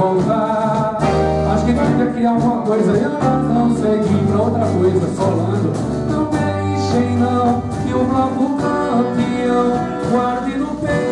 voltar. Acho que devia criar alguma coisa e elas não seguir pra outra coisa, solando. Não deixem não que o bloco campeão guarde no peito